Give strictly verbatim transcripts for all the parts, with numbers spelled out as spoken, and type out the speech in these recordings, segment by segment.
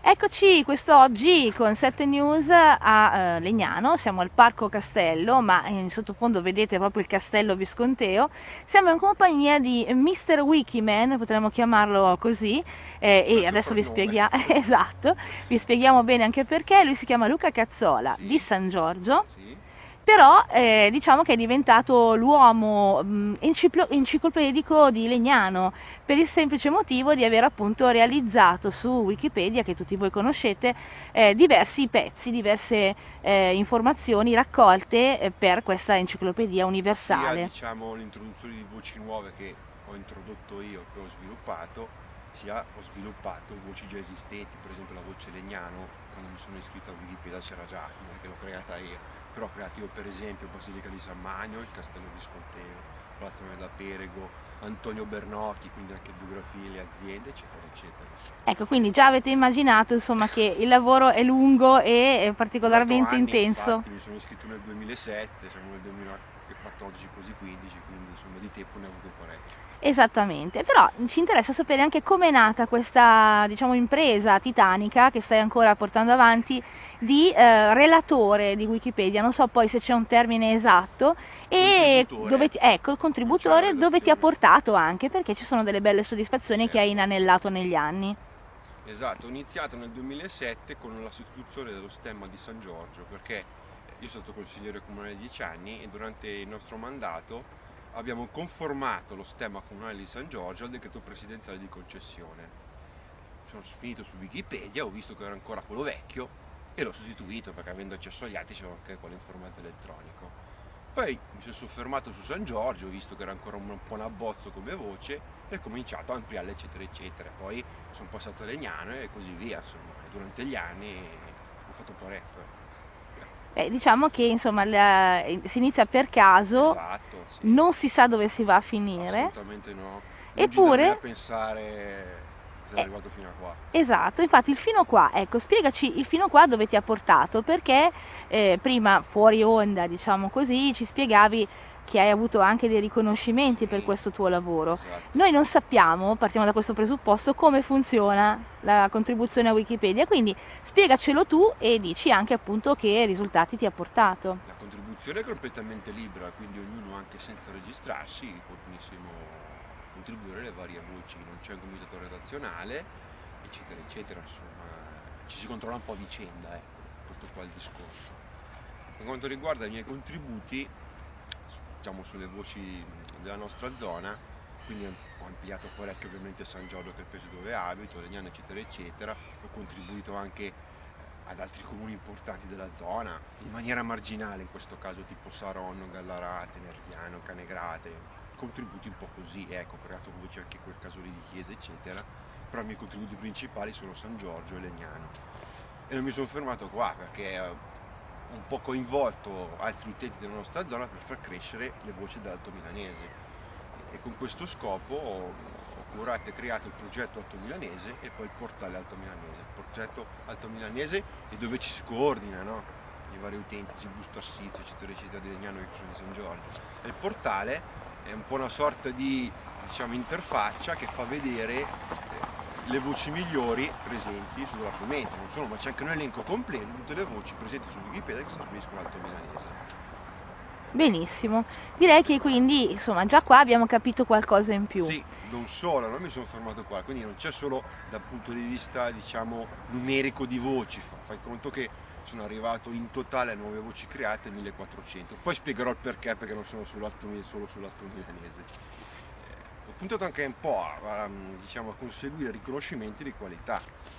Eccoci quest'oggi con sette News a eh, Legnano, siamo al Parco Castello, ma in sottofondo vedete proprio il Castello Visconteo. Siamo in compagnia di mister Wikiman, potremmo chiamarlo così, eh, e adesso vi spieghiamo, esatto, vi spieghiamo bene anche perché. Lui si chiama Luca Cazzola, sì, di San Giorgio. Sì. Però eh, diciamo che è diventato l'uomo enciclopedico di Legnano per il semplice motivo di aver appunto realizzato su Wikipedia, che tutti voi conoscete, eh, diversi pezzi, diverse eh, informazioni raccolte eh, per questa enciclopedia universale. Sia diciamo l'introduzione di voci nuove che ho introdotto io, che ho sviluppato, sia ho sviluppato voci già esistenti, per esempio la voce Legnano, quando mi sono iscritto a Wikipedia c'era già, non è che l'ho creata io. Però ho creato io per esempio Basilica di San Magno, il Castello Visconteo, Palazzo da Perego, Antonio Bernocchi, quindi anche biografie, le aziende, eccetera, eccetera. Ecco, quindi già avete immaginato insomma che il lavoro è lungo e particolarmente anni, intenso. Infatti, mi sono iscritto nel duemilasette, siamo nel duemilaquattordici, quasi quindici, quindi insomma di tempo ne ho avuto parecchio. Esattamente, però ci interessa sapere anche come è nata questa, diciamo, impresa titanica che stai ancora portando avanti di eh, relatore di Wikipedia, non so poi se c'è un termine esatto, e dove ti, ecco, contributore, dove ti ha portato anche, perché ci sono delle belle soddisfazioni, certo, che hai inanellato negli anni. Esatto, ho iniziato nel duemilasette con la sostituzione dello stemma di San Giorgio, perché io sono stato consigliere comunale dieci anni e durante il nostro mandato abbiamo conformato lo stemma comunale di San Giorgio al decreto presidenziale di concessione. Sono finito su Wikipedia, ho visto che era ancora quello vecchio e l'ho sostituito perché avendo accesso agli atti c'era anche quello in formato elettronico. Poi mi sono soffermato su San Giorgio, ho visto che era ancora un po' un abbozzo come voce e ho cominciato a ampliarle eccetera eccetera. Poi sono passato a Legnano e così via, insomma, e durante gli anni ho fatto parecchio. Eh, diciamo che insomma la, si inizia per caso, esatto, sì. Non si sa dove si va a finire. Assolutamente no. Eppure a pensare che sei arrivato fino a qua. Esatto, infatti il fino qua, ecco, spiegaci il fino qua dove ti ha portato, perché eh, prima fuori onda, diciamo così, ci spiegavi che hai avuto anche dei riconoscimenti, sì, per questo tuo lavoro. Esatto. Noi non sappiamo, partiamo da questo presupposto, come funziona la contribuzione a Wikipedia, quindi spiegacelo tu e dici anche appunto che risultati ti ha portato. La contribuzione è completamente libera, quindi ognuno anche senza registrarsi può benissimo contribuire alle varie voci, non c'è un comitato redazionale, eccetera eccetera, insomma ci si controlla un po' a vicenda, ecco, questo qua è il discorso. Per quanto riguarda i miei contributi, diciamo sulle voci della nostra zona, quindi ho ampliato parecchio ovviamente San Giorgio, che è il paese dove abito, Legnano eccetera eccetera, ho contribuito anche ad altri comuni importanti della zona, in maniera marginale in questo caso, tipo Saronno, Gallarate, Nerviano, Canegrate, contributi un po' così, ecco, ho creato voce anche in quel caso lì di chiesa eccetera, però i miei contributi principali sono San Giorgio e Legnano. E non mi sono fermato qua perché un po' coinvolto altri utenti della nostra zona per far crescere le voci dell'Alto Milanese e con questo scopo ho, ho curato e creato il progetto Alto Milanese e poi il portale Alto Milanese. Il progetto Alto Milanese è dove ci si coordina, no? I vari utenti, Gibusto Arsizio eccetera eccetera di Legnano che sono di San Giorgio, e il portale è un po' una sorta di, diciamo, interfaccia che fa vedere le voci migliori presenti sull'argomento, non solo, ma c'è anche un elenco completo di tutte le voci presenti su Wikipedia che si riferiscono all'Alto Milanese. Benissimo, direi che quindi insomma già qua abbiamo capito qualcosa in più. Sì, non solo, non mi sono fermato qua, quindi non c'è solo dal punto di vista, diciamo, numerico di voci, fai conto che sono arrivato in totale a nuove voci create millequattrocento, poi spiegherò il perché, perché non sono sull'Alto, solo sull'Alto Milanese. Ho puntato anche un po' a, a, diciamo, a conseguire riconoscimenti di qualità.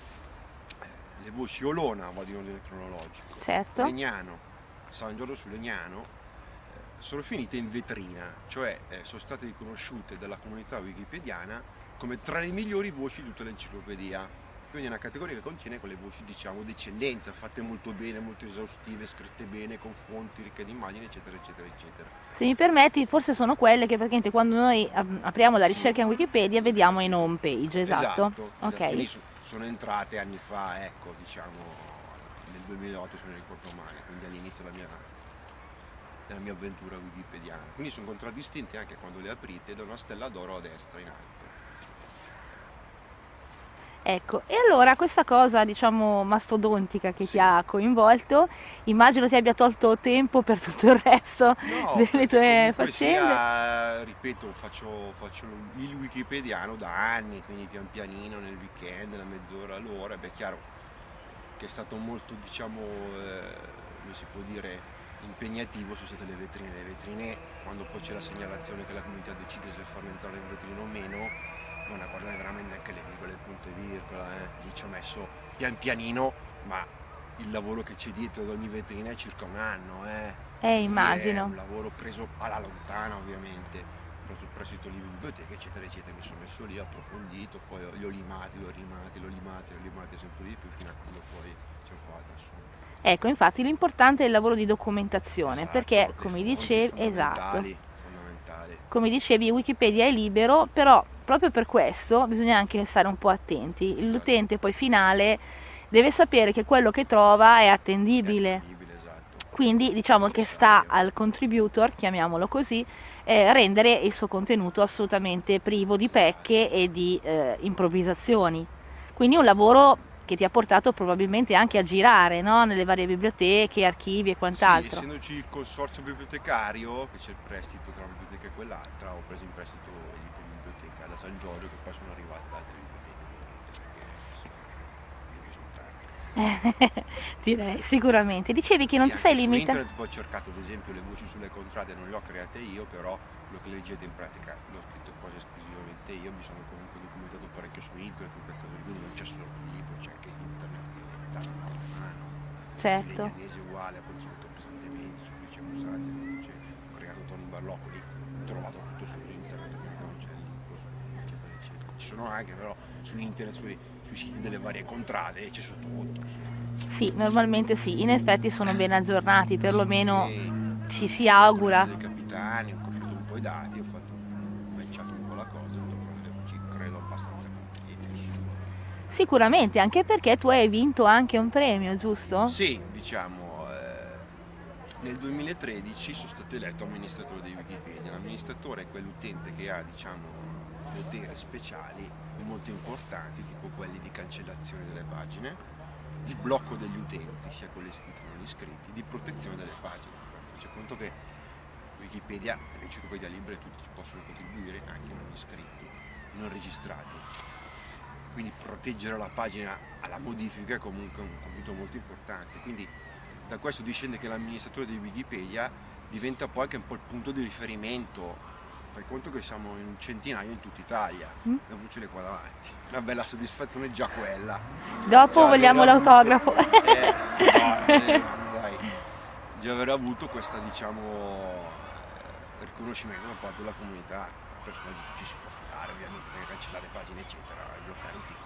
Le voci Olona vado in ordine cronologico, certo. Legnano, San Giorgio su Legnano eh, sono finite in vetrina, cioè eh, sono state riconosciute dalla comunità wikipediana come tra le migliori voci di tutta l'enciclopedia. Quindi è una categoria che contiene quelle voci, diciamo, d'eccellenza, fatte molto bene, molto esaustive, scritte bene, con fonti ricche di immagini, eccetera, eccetera, eccetera. Se mi permetti, forse sono quelle che praticamente quando noi apriamo la ricerca in Wikipedia vediamo in home page, esatto? Esatto, okay. Quindi sono entrate anni fa, ecco, diciamo, nel duemilaotto se non ricordo male, quindi all'inizio della mia, della mia avventura wikipediana. Quindi sono contraddistinte anche quando le aprite da una stella d'oro a destra in alto. Ecco, e allora questa cosa, diciamo, mastodontica che ti Sì. ha coinvolto, immagino ti abbia tolto tempo per tutto il resto No, delle perché tue comunque faccende. sia, ripeto, faccio, faccio il wikipediano da anni, quindi pian pianino nel weekend, una mezz'ora all'ora, beh, è chiaro che è stato molto, diciamo, eh, come si può dire, impegnativo sono state le vetrine. Le vetrine, quando poi c'è la segnalazione che la comunità decide se farlo entrare in vetrina o meno, non a guardare veramente anche le virgole, il punto e virgola, eh. Lì ci ho messo pian pianino, ma il lavoro che c'è dietro ad ogni vetrina è circa un anno, eh. Eh, Quindi è immagino. un lavoro preso alla lontana, ovviamente, preso prestito libri di biblioteca, eccetera, eccetera. Mi sono messo lì, ho approfondito, poi li ho limati, li ho rimati, li ho limati, li ho limati sempre di più, fino a quando poi ci ho fatto, insomma. Ecco, infatti l'importante è il lavoro di documentazione, Esatto, perché le come fonti dicevi, esatto, fondamentali, fondamentali. come dicevi, Wikipedia è libero, però proprio per questo bisogna anche stare un po' attenti. Esatto. L'utente poi finale deve sapere che quello che trova è È attendibile. attendibile, esatto. Quindi diciamo che sta al contributor, chiamiamolo così, eh, rendere il suo contenuto assolutamente privo di pecche e di eh, improvvisazioni. Quindi un lavoro che ti ha portato probabilmente anche a girare, no? Nelle varie biblioteche, archivi e Sì, quant'altro. essendoci il consorzio bibliotecario, che c'è il prestito tra una biblioteca e quell'altra, ho preso in prestito i libri di biblioteca da San Giorgio, che poi sono arrivate da altre biblioteche, perché sono tanti. Direi, sicuramente. Dicevi che non Sì, ti sei anche su limitato. internet poi ho cercato ad esempio le voci sulle contrade, non le ho create io, però quello che leggete in pratica l'ho scritto quasi esclusivamente io, mi sono comunque documentato parecchio su internet, in quel caso quindi non c'è solo il libro, c'è anche internet che dà una mano. Certo. Sull'Egnanese è uguale, ha contribuito pesantemente, su cui c'è Musazzi, ho creato Tony Barlocco, lì ho trovato tutto su internet, quindi non c'è il libro, eccetera, eccetera. Ci sono anche però su internet, sui, sui siti delle varie contrade, c'è sotto tutto. Sì, normalmente sì, in effetti sono ben aggiornati, perlomeno Sì, ci si augura. dei capitani, ho conosciuto un po' i dati, ho fatto ho matchato un po' la cosa, ho detto, ci credo abbastanza completi. Sicuramente, anche perché tu hai vinto anche un premio, giusto? Sì, diciamo, eh, nel duemilatredici sono stato eletto amministratore di Wikipedia. L'amministratore è quell'utente che ha, diciamo, poteri speciali molto importanti, tipo quelli di cancellazione delle pagine, di blocco degli utenti, sia con gli iscritti che non gli iscritti, di protezione delle pagine. C'è conto che Wikipedia è un'enciclopedia libera e tutti possono contribuire, anche non iscritti, non registrati. Quindi proteggere la pagina alla modifica è comunque un compito molto importante. Quindi da questo discende che l'amministratore di Wikipedia diventa poi anche un po' il punto di riferimento. Fai conto che siamo in un centinaio in tutta Italia, Mm. e qua davanti. Una bella soddisfazione già quella. Dopo Già vogliamo aver avuto- l'autografo. Eh, no, eh, dai. Già aver avuto questa, diciamo, eh, riconoscimento da parte della comunità. Persone ci si può fidare, ovviamente, perché cancellare pagine, eccetera, bloccare utenti.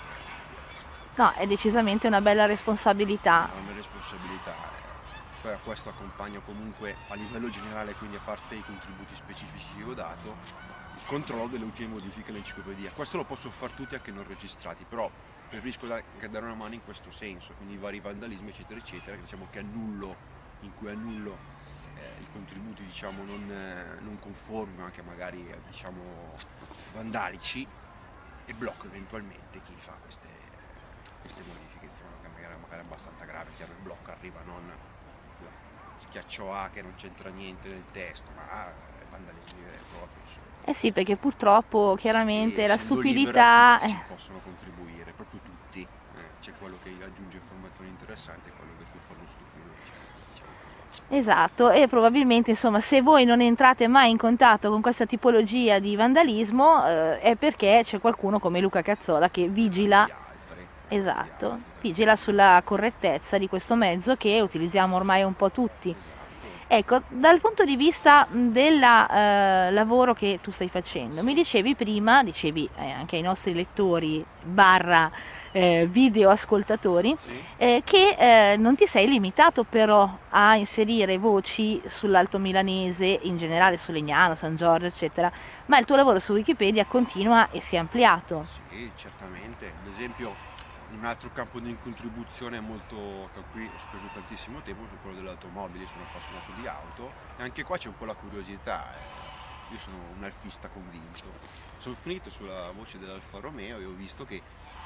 No, è decisamente una bella responsabilità. È una responsabilità. eh. Poi a questo accompagno comunque a livello generale, quindi a parte i contributi specifici che ho dato, il controllo delle ultime modifiche all'enciclopedia. Questo lo possono fare tutti anche non registrati, però preferisco da- anche dare una mano in questo senso, quindi i vari vandalismi eccetera eccetera, che diciamo che annullo, in cui annullo eh, i contributi diciamo non, eh, non conformi, ma anche magari eh, diciamo vandalici, e blocco eventualmente chi fa queste, queste modifiche, diciamo che magari, magari è abbastanza grave, chiaro il blocco arriva non schiaccio A che non c'entra niente nel testo, ma è vandalismo vero e proprio. Insomma. Eh sì, perché purtroppo chiaramente Sì, la essendo stupidità... libera, tutti eh, ci possono contribuire, proprio tutti. Eh, c'è quello che aggiunge informazioni interessanti e quello che si fa lo stupido. Diciamo, diciamo. Esatto, e probabilmente insomma se voi non entrate mai in contatto con questa tipologia di vandalismo eh, è perché c'è qualcuno come Luca Cazzola che vigila, Gli altri, esatto, gli altri, vigila sulla correttezza di questo mezzo che utilizziamo ormai un po' tutti. Esatto. Ecco, dal punto di vista del eh, lavoro che tu stai facendo, mi dicevi prima, dicevi eh, anche ai nostri lettori barra eh, video ascoltatori, Sì. eh, che eh, non ti sei limitato però a inserire voci sull'Alto Milanese, in generale su Legnano, San Giorgio, eccetera, ma il tuo lavoro su Wikipedia continua e si è ampliato. Sì, certamente. Ad esempio, un altro campo di contribuzione molto, che qui ho speso tantissimo tempo, è quello delle automobili, sono appassionato di auto e anche qua c'è un po' la curiosità. eh. Io sono un alfista convinto. Sono finito sulla voce dell'Alfa Romeo e ho visto che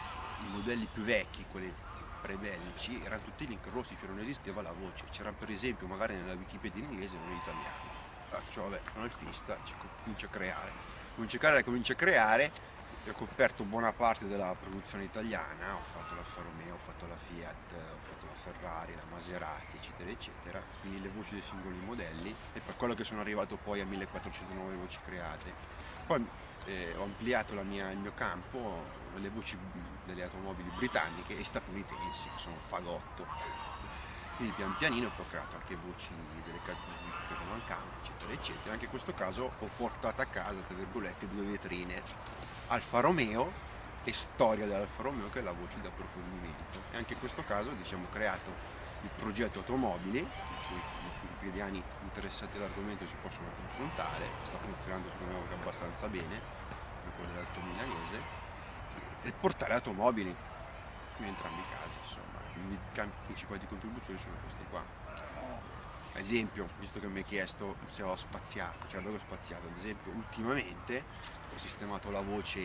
i modelli più vecchi, quelli pre-bellici, erano tutti link rossi, cioè non esisteva la voce. C'era per esempio magari nella Wikipedia in inglese non in italiano. Faccio, vabbè, sono artista, ci comincio a creare. Comincio a creare, comincio a creare, e ho coperto buona parte della produzione italiana, ho fatto la Alfa Romeo, ho fatto la Fiat, ho fatto la Ferrari, la Maserati, eccetera, eccetera, quindi le voci dei singoli modelli, e per quello che sono arrivato poi a millequattrocentonove voci create. Poi eh, ho ampliato la mia, il mio campo, le voci delle automobili britanniche e statunitensi, che sono un fagotto. Quindi pian pianino ho creato anche voci delle case che mancavano, eccetera, eccetera. Anche in questo caso ho portato a casa, tra virgolette, due vetrine, Alfa Romeo e storia dell'Alfa Romeo, che è la voce di approfondimento. E anche in questo caso, diciamo, ho creato il progetto automobili, in cui i wikipediani interessati all'argomento si possono confrontare, sta funzionando secondo me abbastanza bene, come quello dell'Alto Milanese, e portare automobili in entrambi i casi, insomma. I campi principali di contribuzione sono questi qua. Ad esempio, visto che mi hai chiesto se ho spaziato, cioè dove ho spaziato, ad esempio ultimamente ho sistemato la voce,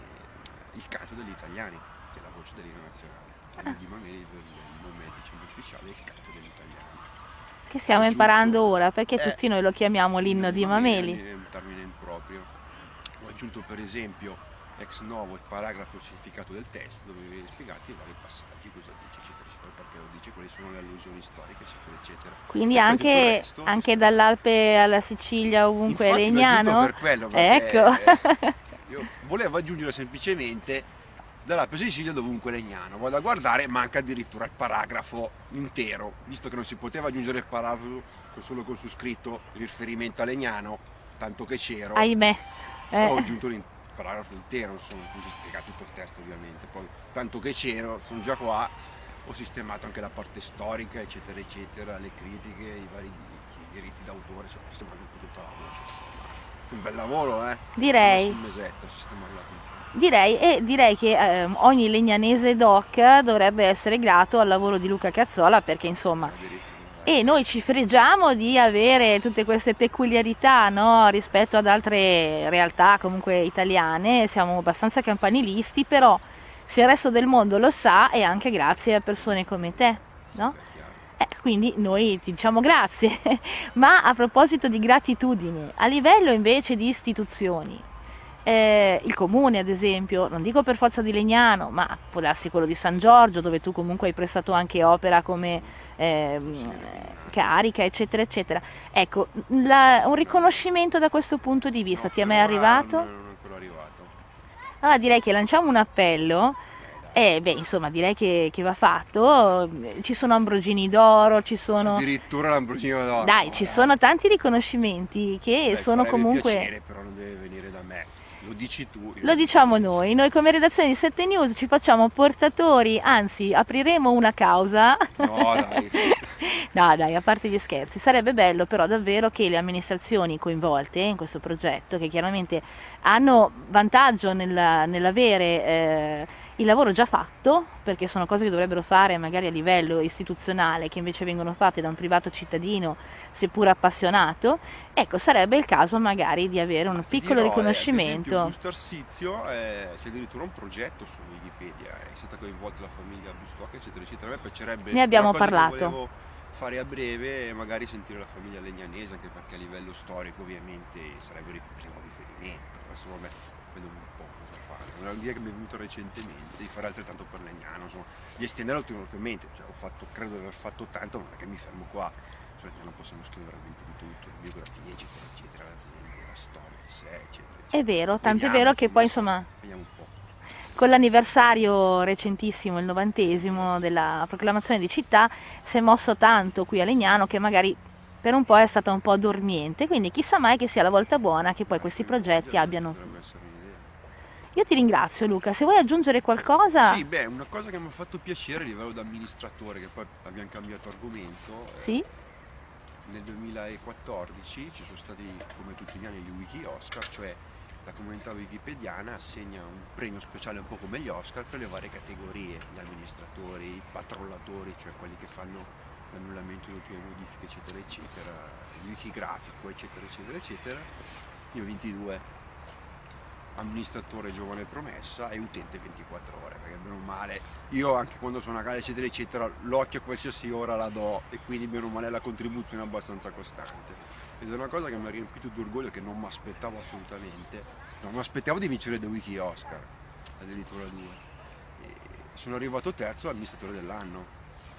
il canto degli italiani, che è la voce dell'inno nazionale, l'inno di Mameli, il nome diciamo ufficiale, il canto degli italiani. Che stiamo Ho imparando aggiunto, ora, perché eh, tutti noi lo chiamiamo l'inno di Mameli. È un termine improprio. Ho aggiunto per esempio ex novo il paragrafo, il significato del testo, dove viene spiegati i vari passaggi, cosa dice, eccetera, eccetera, perché lo dice, quali sono le allusioni storiche, eccetera, eccetera. Quindi anche, resto, anche dall'Alpe alla Sicilia, ovunque è legnano? Per quello, perché, Ecco. eh, io volevo aggiungere semplicemente dall'Alpe alla Sicilia dovunque legnano. Vado a guardare, manca addirittura il paragrafo intero, visto che non si poteva aggiungere il paragrafo solo con su scritto il riferimento a legnano, tanto che c'ero. Ahimè. Eh. Ho aggiunto l'intero paragrafo intero, insomma, in cui si spiega tutto il testo ovviamente. Poi tanto che c'ero, sono già qua, ho sistemato anche la parte storica, eccetera, eccetera, le critiche, i vari diritti d'autore, cioè, ho sistemato tutta la voce. Un bel lavoro, eh? Direi. Un mesetto a sistemarla tutta. Direi, e direi che eh, ogni legnanese doc dovrebbe essere grato al lavoro di Luca Cazzola, perché insomma, e noi ci fregiamo di avere tutte queste peculiarità, no, rispetto ad altre realtà comunque italiane, siamo abbastanza campanilisti, però se il resto del mondo lo sa è anche grazie a persone come te, no? Eh, quindi noi ti diciamo grazie. Ma a proposito di gratitudine, a livello invece di istituzioni, Eh, il comune ad esempio, non dico per forza di Legnano, ma può darsi quello di San Giorgio, dove tu comunque hai prestato anche opera come eh, carica, eccetera, eccetera. Ecco, la, un riconoscimento da questo punto di vista No, ti è mai arrivato? Non, non è ancora arrivato. Allora direi che lanciamo un appello. Eh, beh, insomma, direi che, che va fatto. Ci sono Ambrogini d'oro, ci sono... Addirittura l'Ambrogino d'oro. Dai, ci sono tanti riconoscimenti che Beh, sono comunque... piacere, però non deve venire da me. Lo dici tu. Lo diciamo noi, noi come redazione di sette News ci facciamo portatori, anzi apriremo una causa. No, dai. No, dai, a parte gli scherzi, sarebbe bello però davvero che le amministrazioni coinvolte in questo progetto, che chiaramente hanno vantaggio nel, nell'avere eh, il lavoro già fatto, perché sono cose che dovrebbero fare magari a livello istituzionale, che invece vengono fatte da un privato cittadino, seppur appassionato, ecco, sarebbe il caso magari di avere un piccolo dirò, riconoscimento. Eh, ad esempio, Busto Arsizio, eh, c'è addirittura un progetto su Wikipedia, è stata coinvolta la famiglia Bustock, eccetera, eccetera. A me piacerebbe, Ne abbiamo una cosa parlato. che volevo fare a breve, magari sentire la famiglia legnanese, anche perché a livello storico ovviamente sarebbe il primo riferimento. Adesso vabbè, vedo un po' cosa fare. Una idea che mi è venuta recentemente di fare altrettanto per Legnano, insomma, di estendere ulteriormente, cioè, ho fatto, credo di aver fatto tanto, non è che mi fermo qua, cioè non possiamo scrivere veramente di tutto, biografie, eccetera, eccetera, l'azienda, la storia di sé, eccetera, eccetera. È vero, tanto è Vediamo, vero che poi adesso, insomma... vediamo un po'. Con l'anniversario recentissimo, il novantesimo della proclamazione di città, si è mosso tanto qui a Legnano che magari per un po' è stata un po' dormiente, quindi chissà mai che sia la volta buona che poi questi progetti abbiano... Potrebbe essere un'idea. Io ti ringrazio Luca, se vuoi aggiungere qualcosa... Sì, beh, una cosa che mi ha fatto piacere a livello da amministratore, che poi abbiamo cambiato argomento, Sì? eh, nel duemilaquattordici ci sono stati, come tutti gli anni, gli Wiki Oscar, cioè la comunità wikipediana assegna un premio speciale un po' come gli Oscar per le varie categorie, gli amministratori, i patrollatori, cioè quelli che fanno l'annullamento di ultime modifiche, eccetera, eccetera, il wikigrafico, eccetera, eccetera, eccetera. Io ho ventidue. amministratore giovane promessa e utente ventiquattro ore, perché bene o male io anche quando sono a casa eccetera eccetera l'occhio a qualsiasi ora la do e quindi bene o male la contribuzione è abbastanza costante ed è una cosa che mi ha riempito d'orgoglio, che non mi aspettavo assolutamente, non mi aspettavo di vincere The Wiki Oscar, addirittura due, e sono arrivato terzo amministratore dell'anno.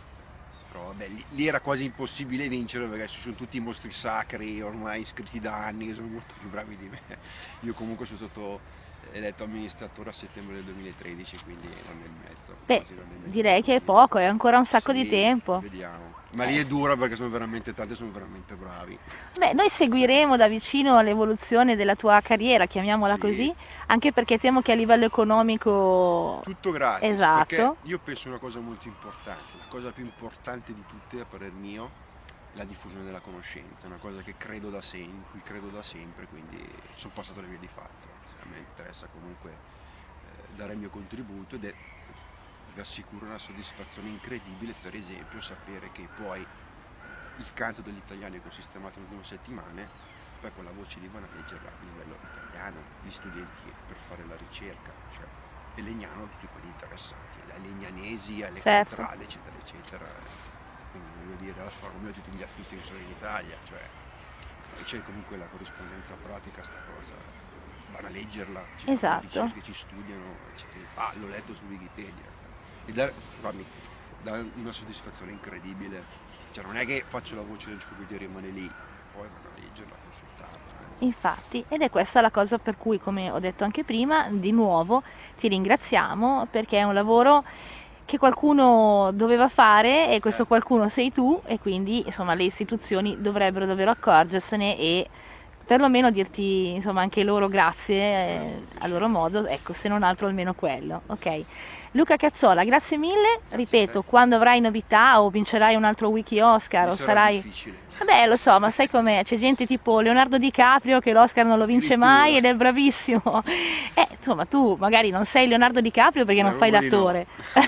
Però vabbè, lì, lì era quasi impossibile vincere perché ci sono tutti i mostri sacri ormai iscritti da anni che sono molto più bravi di me. Io comunque sono stato eletto amministratore a settembre del duemilatredici, quindi un anno e mezzo. Beh, quasi un anno e mezzo. direi che è poco, è ancora un sacco Sì, di tempo. Vediamo. Ma lì è dura perché sono veramente tanti e sono veramente bravi. Beh, noi seguiremo da vicino l'evoluzione della tua carriera, chiamiamola Sì. così, anche perché temo che a livello economico... Tutto gratis, Esatto. perché io penso una cosa molto importante, la cosa più importante di tutte a parer mio è la diffusione della conoscenza, una cosa che credo da sempre, in cui credo da sempre, quindi sono passato le vie di fatto. A me interessa comunque eh, dare il mio contributo ed è, vi assicuro, una soddisfazione incredibile, per esempio, sapere che poi il canto degli italiani che ho sistemato nelle ultime settimane, poi con la voce lì vanno a leggerla a livello italiano, gli studenti per fare la ricerca, cioè, e Legnano tutti quelli interessati, alle legnanesi, alle Certo. contrale, eccetera, eccetera. Quindi voglio dire, la sfamia tutti gli affisti che sono in Italia, cioè, c'è comunque la corrispondenza pratica, sta cosa, vanno a leggerla, ci fanno Esatto. ricerche, ci studiano, eccetera. Ah, l'ho letto su Wikipedia. E dà, fammi, dà una soddisfazione incredibile, cioè non è che faccio la voce dell'enciclopedia e rimane lì, poi vanno a leggerla, a consultarla. Infatti, ed è questa la cosa per cui, come ho detto anche prima, di nuovo ti ringraziamo perché è un lavoro che qualcuno doveva fare e questo qualcuno sei tu e quindi insomma le istituzioni dovrebbero davvero accorgersene e perlomeno dirti insomma anche loro grazie eh, a loro modo, ecco, se non altro almeno quello, ok? Luca Cazzola, grazie mille, ripeto, quando avrai novità o vincerai un altro Wiki Oscar Mi o sarà sarai... difficile. Vabbè, lo so, ma sai com'è? C'è gente tipo Leonardo DiCaprio che l'Oscar non lo vince mai ed è bravissimo. Eh, insomma, tu magari non sei Leonardo DiCaprio perché non fai l'attore.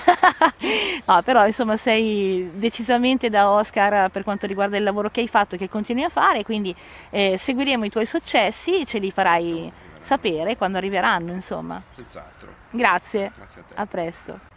No, però insomma sei decisamente da Oscar per quanto riguarda il lavoro che hai fatto e che continui a fare, quindi eh, seguiremo i tuoi successi, ce li farai sapere quando arriveranno, insomma. Senz'altro. Grazie, Grazie a te. a presto.